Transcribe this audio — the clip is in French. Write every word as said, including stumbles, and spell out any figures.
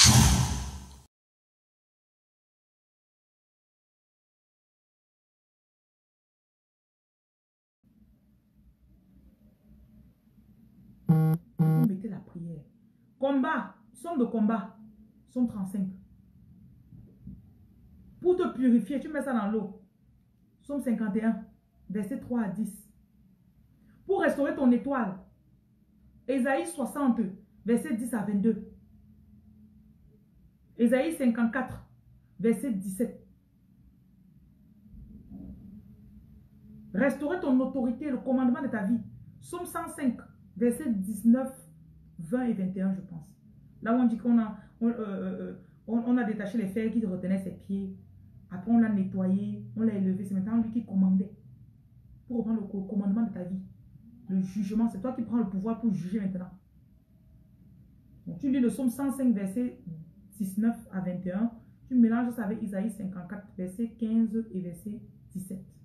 Vous mettez la prière. Combat, somme de combat, somme trente-cinq. Pour te purifier, tu mets ça dans l'eau. Somme cinquante et un, verset trois à dix. Pour restaurer ton étoile, Ésaïe soixante, verset dix à vingt-deux. Ésaïe cinquante-quatre, verset dix-sept. Restaurer ton autorité, le commandement de ta vie. Somme cent cinq, verset dix-neuf, vingt et vingt et un, je pense. Là où on dit qu'on a, on, euh, euh, on, on a détaché les fers qui retenaient ses pieds. Après, on l'a nettoyé, on l'a élevé. C'est maintenant lui qui commandait. Pour reprendre le commandement de ta vie. Le jugement, c'est toi qui prends le pouvoir pour juger maintenant. Donc, tu lis le psaume cent cinq, verset dix-neuf à vingt et un. Tu mélanges ça avec Isaïe cinquante-quatre, verset quinze et verset dix-sept.